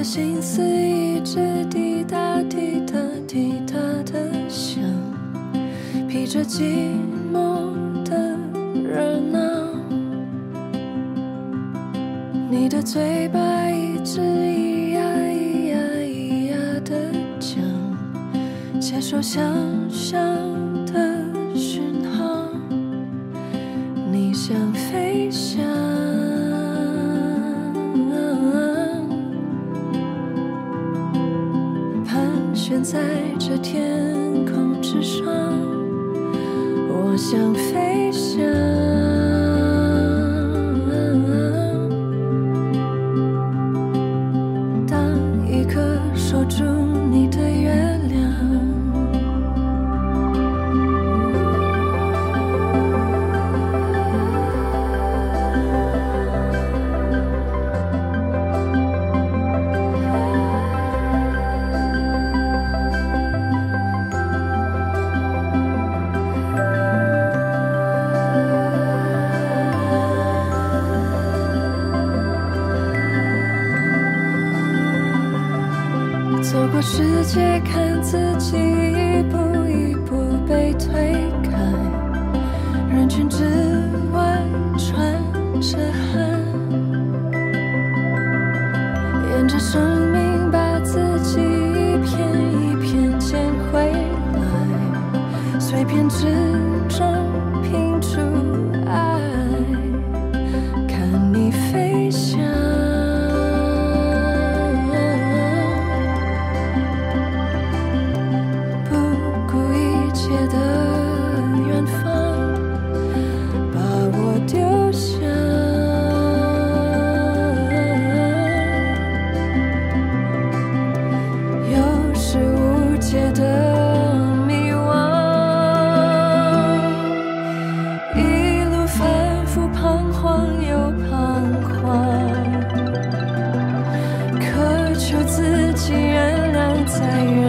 的心思一直滴答滴答滴答的响，披着寂寞的热闹。你的嘴巴一直咿呀咿呀咿呀的讲，接受想象的讯号，你想飞翔，盘旋在这天空之上，我想飞翔。守住你的月亮，走过世界，看自己一步一步被推开，人群之外穿着汗，沿着生命把自己一片一片捡回来，碎片之中拼出爱，看你飞翔。自己原谅，再原